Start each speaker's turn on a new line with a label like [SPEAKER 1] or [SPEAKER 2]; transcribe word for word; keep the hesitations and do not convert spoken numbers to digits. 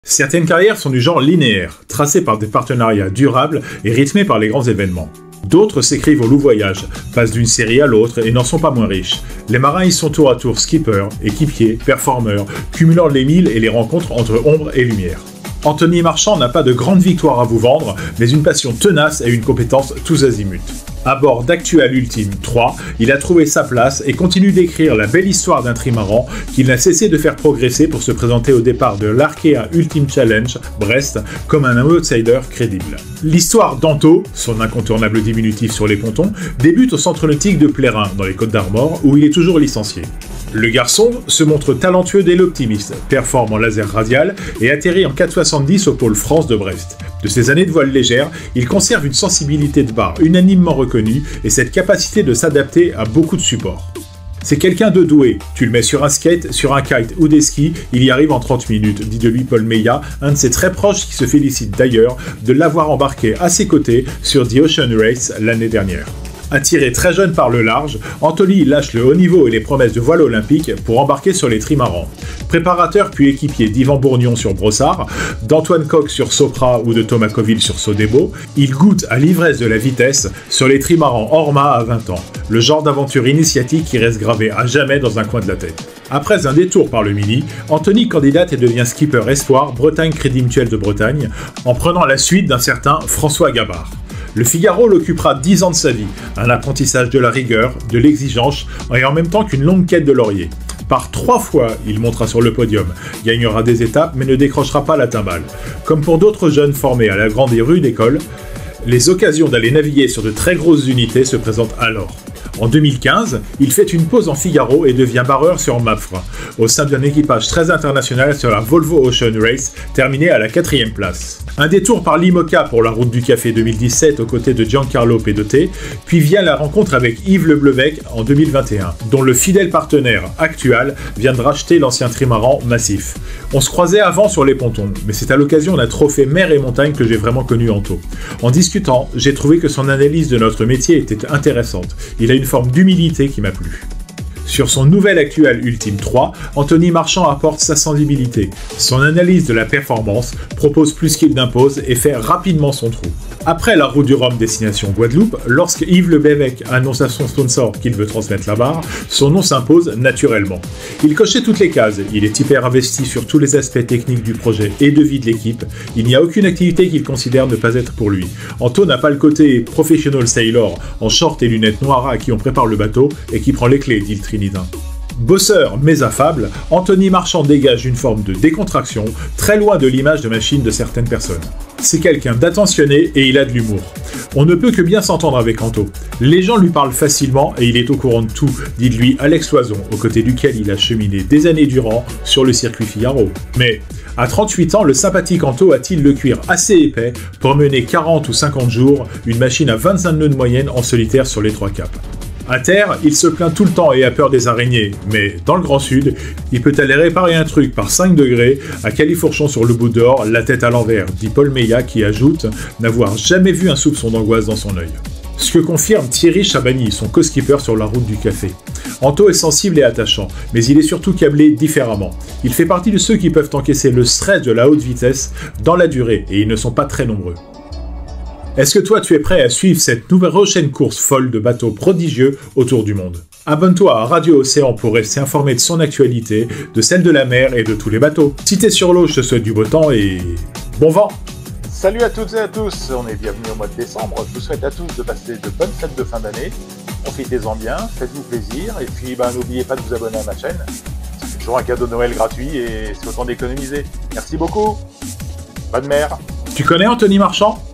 [SPEAKER 1] Certaines carrières sont du genre linéaire, tracées par des partenariats durables et rythmées par les grands événements. D'autres s'écrivent au loup-voyage, passent d'une série à l'autre et n'en sont pas moins riches. Les marins y sont tour à tour skippers, équipiers, performeurs, cumulant les milles et les rencontres entre ombre et lumière. Anthony Marchand n'a pas de grande victoire à vous vendre, mais une passion tenace et une compétence tous azimuts. À bord d'Actual Ultime trois, il a trouvé sa place et continue d'écrire la belle histoire d'un trimaran qu'il n'a cessé de faire progresser pour se présenter au départ de l'Arkea Ultime Challenge Brest comme un outsider crédible. L'histoire d'Anto, son incontournable diminutif sur les pontons, débute au centre nautique de Plérin, dans les Côtes d'Armor, où il est toujours licencié. Le garçon se montre talentueux dès l'optimiste, performe en laser radial et atterrit en quatre soixante-dix au pôle France de Brest. De ses années de voile légère, il conserve une sensibilité de barre unanimement reconnue et cette capacité de s'adapter à beaucoup de supports. C'est quelqu'un de doué, tu le mets sur un skate, sur un kite ou des skis, il y arrive en trente minutes, dit de lui Paul Meillat, un de ses très proches qui se félicite d'ailleurs de l'avoir embarqué à ses côtés sur The Ocean Race l'année dernière. Attiré très jeune par le large, Anthony lâche le haut niveau et les promesses de voile olympique pour embarquer sur les trimarans. Préparateur puis équipier d'Yvan Bourgnon sur Brossard, d'Antoine Coq sur Sopra ou de Thomas Coville sur Sodebo, il goûte à l'ivresse de la vitesse sur les trimarans Orma à vingt ans, le genre d'aventure initiatique qui reste gravé à jamais dans un coin de la tête. Après un détour par le Mini, Anthony candidate et devient skipper espoir Bretagne Crédit Mutuel de Bretagne, en prenant la suite d'un certain François Gabard. Le Figaro l'occupera dix ans de sa vie, un apprentissage de la rigueur, de l'exigence et en même temps qu'une longue quête de laurier. Par trois fois, il montera sur le podium, gagnera des étapes mais ne décrochera pas la timbale. Comme pour d'autres jeunes formés à la grande et rude école, les occasions d'aller naviguer sur de très grosses unités se présentent alors. En deux mille quinze, il fait une pause en Figaro et devient barreur sur Mapfre, au sein d'un équipage très international sur la Volvo Ocean Race, terminée à la quatrième place. Un détour par l'IMOCA pour la route du café deux mille dix-sept aux côtés de Giancarlo Pedoté, puis vient la rencontre avec Yves Le Bleubec en deux mille vingt et un, dont le fidèle partenaire actuel vient de racheter l'ancien trimaran Massif. On se croisait avant sur les pontons, mais c'est à l'occasion d'un trophée mer et montagne que j'ai vraiment connu Anto. En discutant, j'ai trouvé que son analyse de notre métier était intéressante. Il a une forme d'humilité qui m'a plu. Sur son nouvel Actual Ultime trois, Anthony Marchand apporte sa sensibilité. Son analyse de la performance propose plus qu'il n'impose et fait rapidement son trou. Après la route du Rhum destination Guadeloupe, lorsque Yves Le Bleubec annonce à son sponsor qu'il veut transmettre la barre, son nom s'impose naturellement. Il cochait toutes les cases, il est hyper investi sur tous les aspects techniques du projet et de vie de l'équipe, il n'y a aucune activité qu'il considère ne pas être pour lui. Anto n'a pas le côté professional sailor, en short et lunettes noires à qui on prépare le bateau et qui prend les clés, dit le Trinidad. Bosseur mais affable, Anthony Marchand dégage une forme de décontraction, très loin de l'image de machine de certaines personnes. C'est quelqu'un d'attentionné et il a de l'humour. On ne peut que bien s'entendre avec Anto. Les gens lui parlent facilement et il est au courant de tout, dit de lui Alex Loison, aux côtés duquel il a cheminé des années durant sur le circuit Figaro. Mais à trente-huit ans, le sympathique Anto a-t-il le cuir assez épais pour mener quarante ou cinquante jours une machine à vingt-cinq nœuds de moyenne en solitaire sur les trois caps? À terre, il se plaint tout le temps et a peur des araignées, mais dans le Grand Sud, il peut aller réparer un truc par cinq degrés à Califourchon sur le bout d'or, la tête à l'envers, dit Paul Meillat qui ajoute n'avoir jamais vu un soupçon d'angoisse dans son œil. Ce que confirme Thierry Chabagny, son co-skipper sur la route du café. Anto est sensible et attachant, mais il est surtout câblé différemment. Il fait partie de ceux qui peuvent encaisser le stress de la haute vitesse dans la durée, et ils ne sont pas très nombreux. Est-ce que toi tu es prêt à suivre cette nouvelle prochaine course folle de bateaux prodigieux autour du monde? Abonne-toi à Radio Océan pour rester informé de son actualité, de celle de la mer et de tous les bateaux. Si t'es sur l'eau, je te souhaite du beau temps et bon vent!
[SPEAKER 2] Salut à toutes et à tous, on est bienvenus au mois de décembre. Je vous souhaite à tous de passer de bonnes fêtes de fin d'année. Profitez-en bien, faites-vous plaisir et puis bah, n'oubliez pas de vous abonner à ma chaîne. C'est toujours un cadeau de Noël gratuit et c'est autant d'économiser. Merci beaucoup, bonne mer.
[SPEAKER 1] Tu connais Anthony Marchand?